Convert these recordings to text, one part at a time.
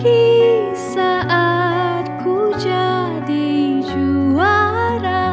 lagi saat ku jadi juara,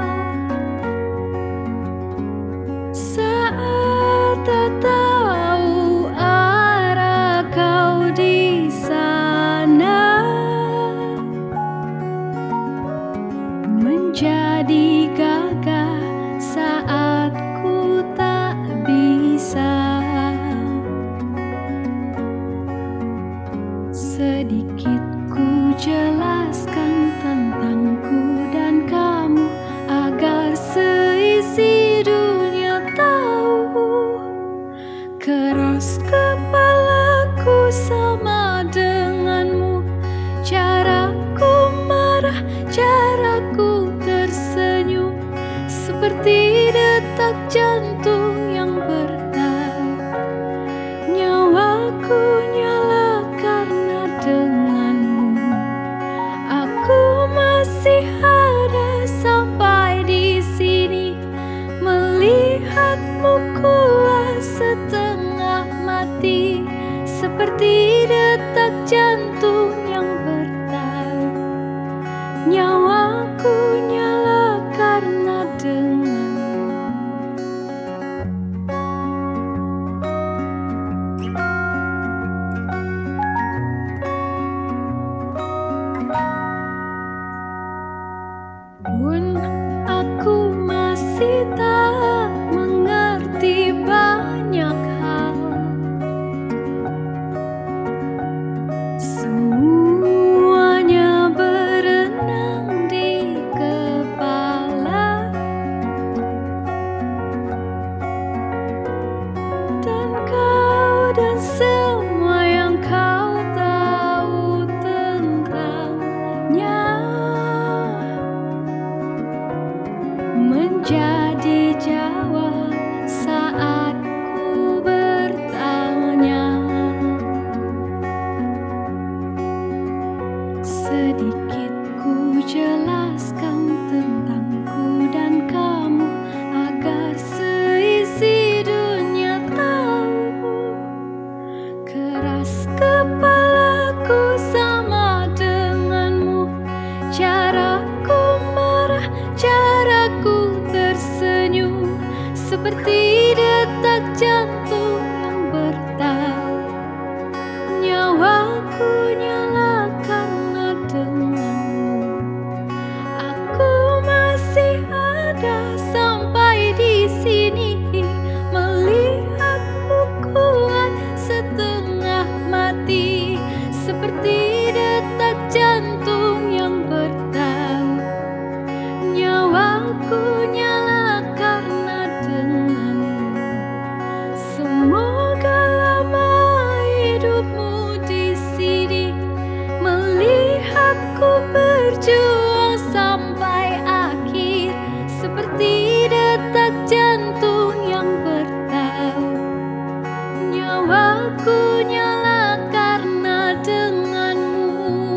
saat tak tahu arah kau di sana, menjadi gagah saat ku tak bisa. Sedikit ku jelaskan tentangku dan kamu agar seisi dunia tahu. Keras kepalaku sama denganmu, caraku marah, caraku tersenyum, seperti detak jantung yang bertahan. Nyawaku nyala karena denganmu. Aku masih ada sampai di sini, melihatmu kuat setengah mati, seperti detak jantung yang bertahan. Nyawaku nyala karena denganmu. Pun aku masih tak mengerti banyak hal, semuanya berenang di kepala, dan kau dan semua yang kau tahu tentangnya menjadi jawab saat ku bertanya. Sedikit ku jelaskan tentangku dan kamu agar seisi dunia tahu. Keras kepalaku sama denganmu, caraku marah, caraku tersenyum, seperti detak jantung yang bertahan. Nyawaku nyala karena denganmu. Aku masih ada sampai di sini, melihatmu kuat setengah mati, seperti detak jantung yang bertahan. Nyawaku nyala karena denganmu. Semoga lama hidupmu di sini, melihatku berjuang sampai akhir, seperti detak jantung yang bertahan. Nyawaku nyala karena denganmu.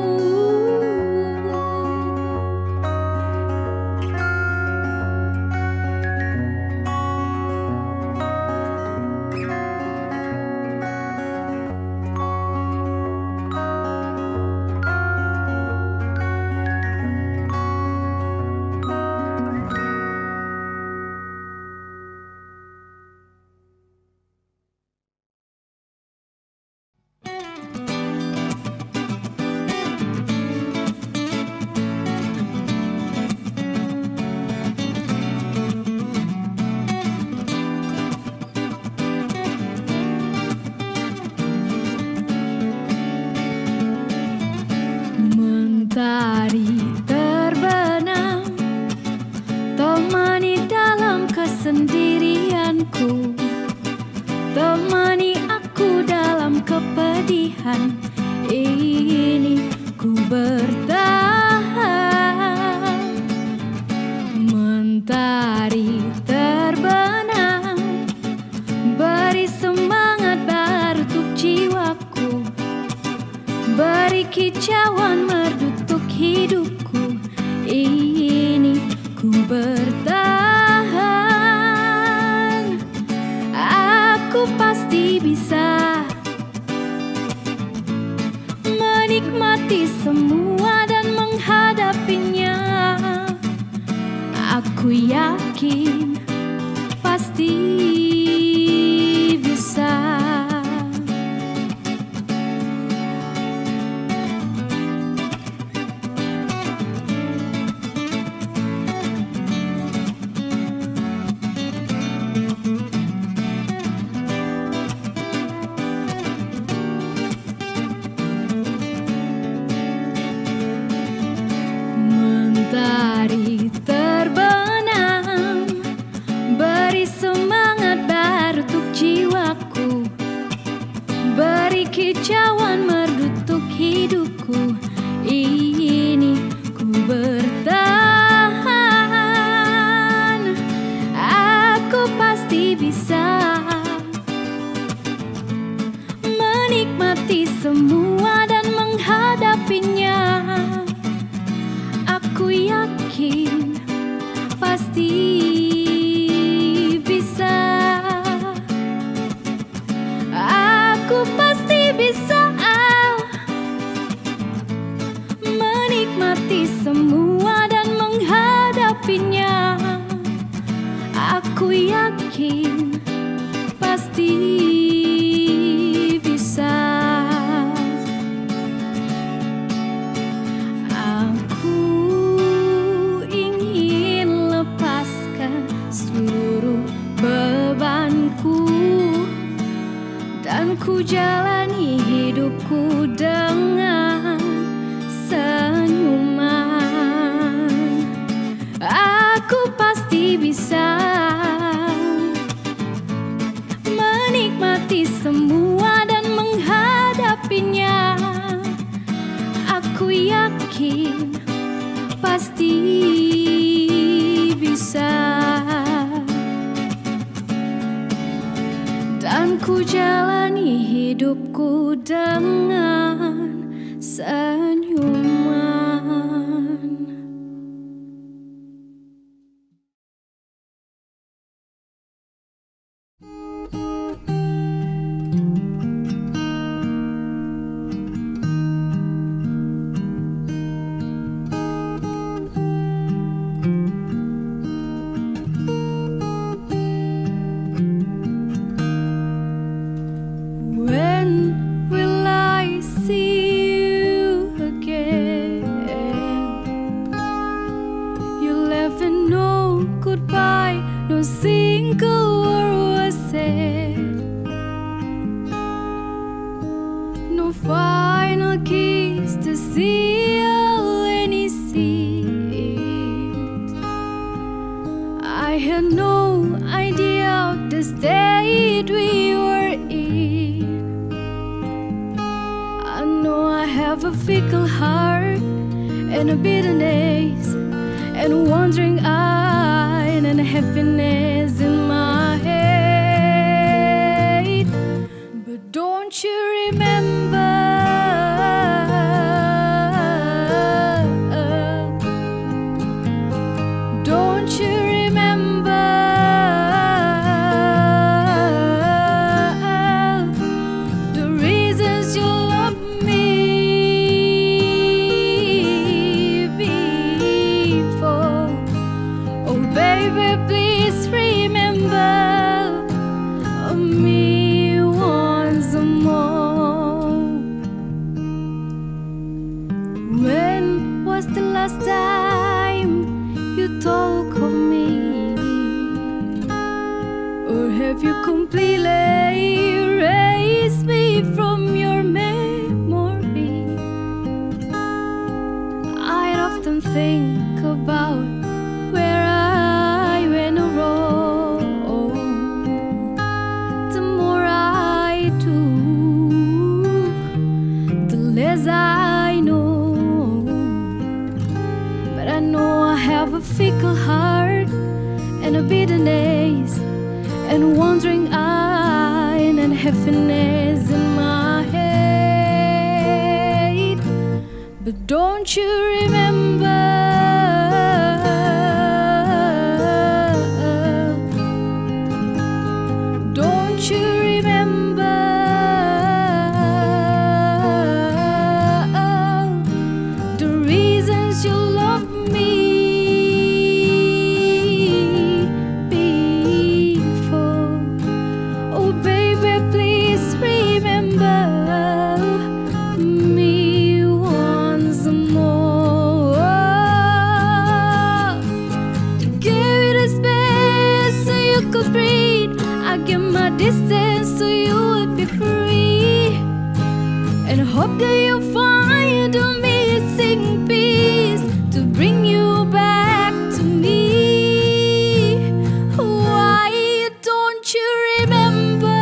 Mentari terbenam, temani dalam kesendirianku, temani aku dalam kepedihan ini. Ku bertahan. Mentari terbenam, beri semangat baru untuk jiwaku, beri kicauan merdu untuk hidupku ini. Ku bertahan. Aku pasti bisa. semua dan menghadapinya. Aku yakin pasti bisa. Mentari terbenam, beri semangat baru untuk jiwaku, beri kicauan merdu untuk hidupku. Ini ku bertahan, aku pasti bisa menikmati semua dan menghadapinya. Aku yakin pasti bisa. Aku pasti bisa menikmati semua dan menghadapinya. Aku yakin pasti bisa. Dan ku jalani hidupku dengan senyuman. Aku pasti bisa menikmati semua dan menghadapinya. Aku yakin pasti bisa. Dan ku jalani hidupku dengan senyuman. But don't you remember? Don't you remember hope that you find a missing piece to bring you back to me. Why don't you remember?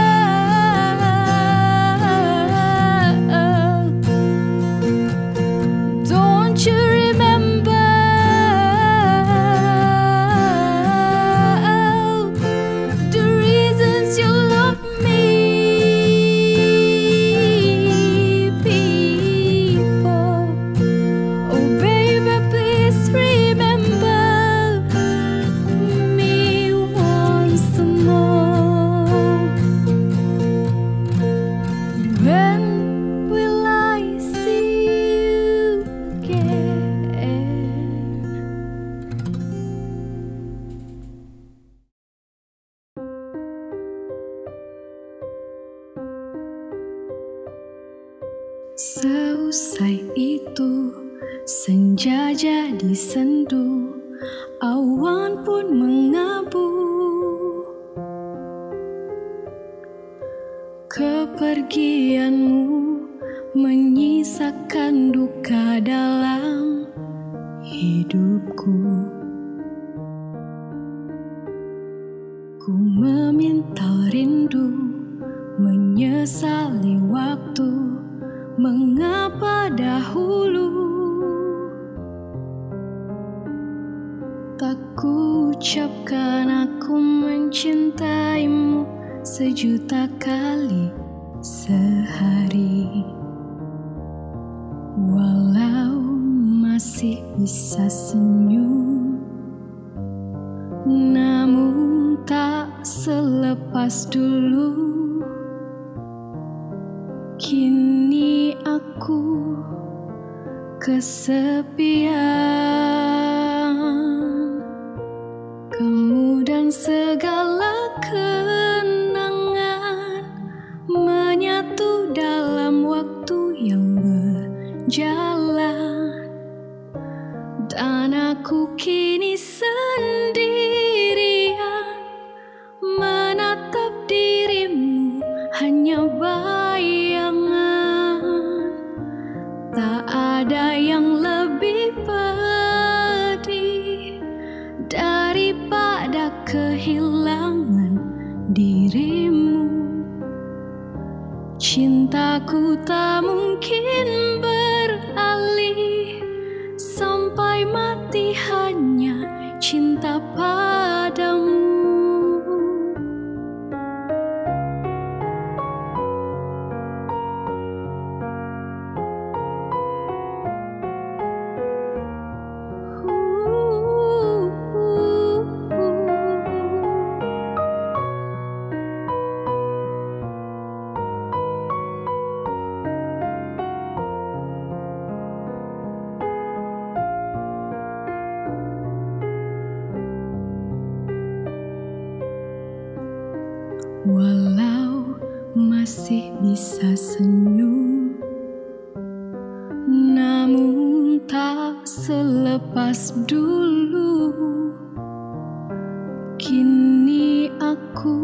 Don't you remember the reasons you love me, people? Oh baby, please remember me once more. When will I see you again? Seusai itu, senja jadi sendu, awan pun mengabu. Kepergianmu menyisakan duka dalam hidupku. Ku memintal rindu, menyesali waktu, mengapa dahulu tak ku ucapkan aku mencintaimu sejuta kali sehari. Walau masih bisa senyum, namun tak selepas dulu. Kini aku kesepian, kamu dan segala kenangan menyatu dalam waktu yang berjalan. Dan aku kini sendirian, menatap dirimu hanya bayangan. Tak ada yang lebih pedih daripada kehilangan dirimu. Cintaku tak mungkin beralih, sampai mati hanya cinta padamu. Walau masih bisa senyum, namun tak selepas dulu. Kini aku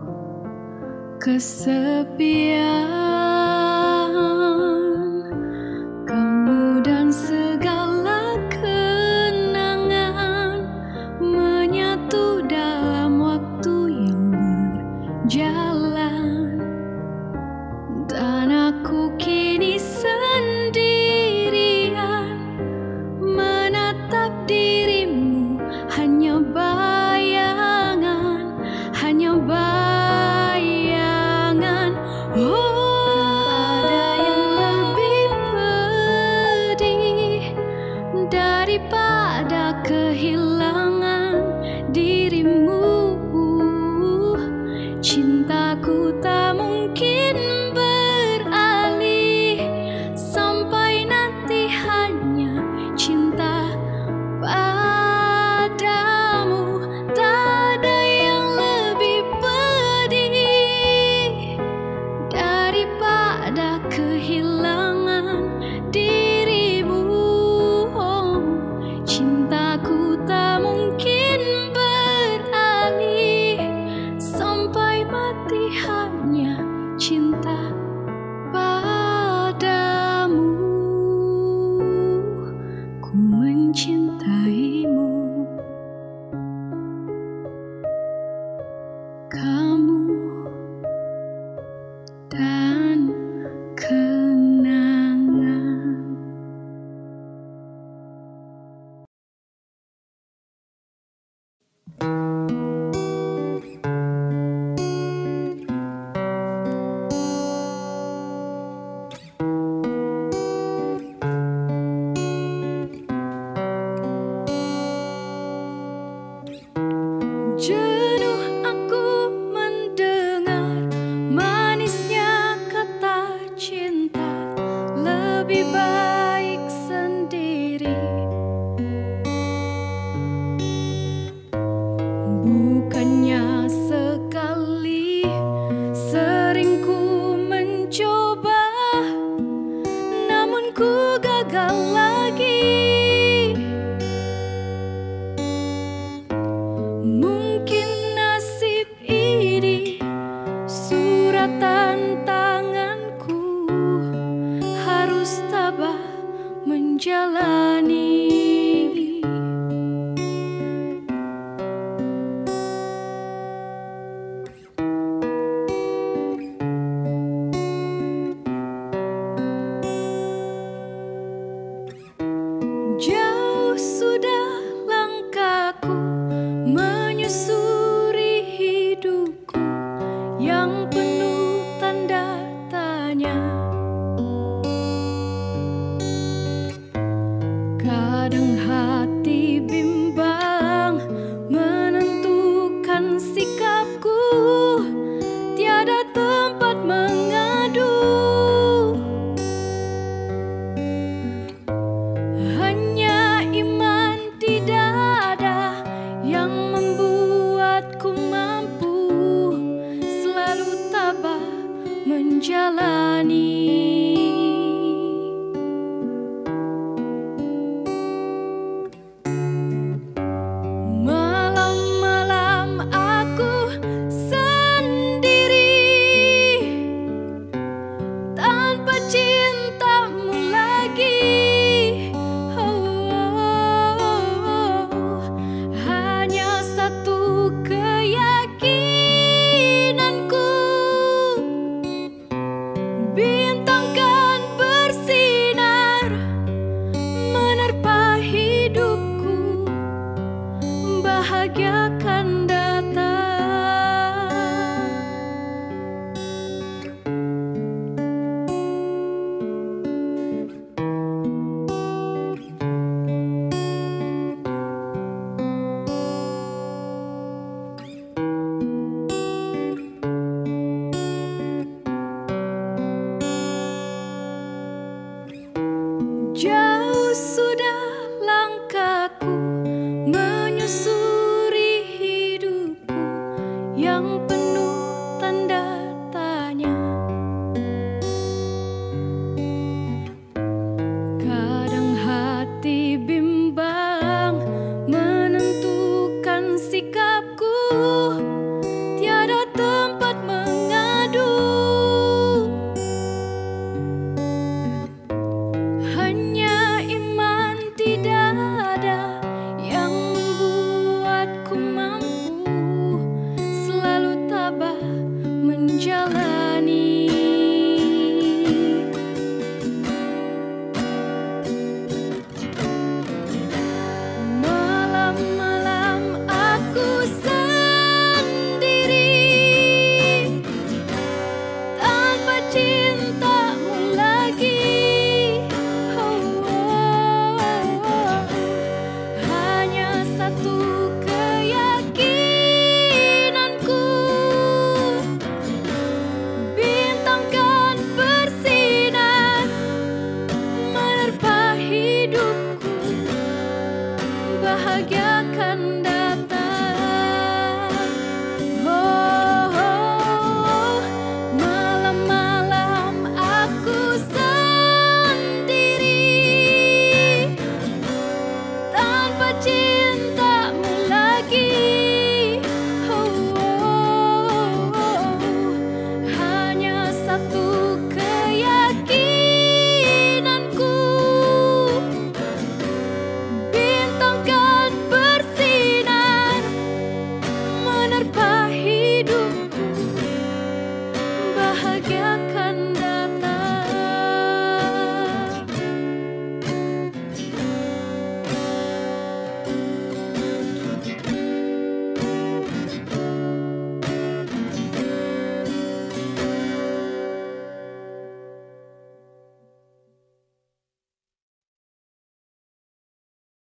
kesepian, kamu dan segala kenangan menyatu dalam waktu yang jalan. Dan aku kini sendirian, menatap dirimu hanya bayangan, hanya bayangan. Oh gagal lagi. Mungkin nasib ini suratan tanganku, harus tabah menjalani.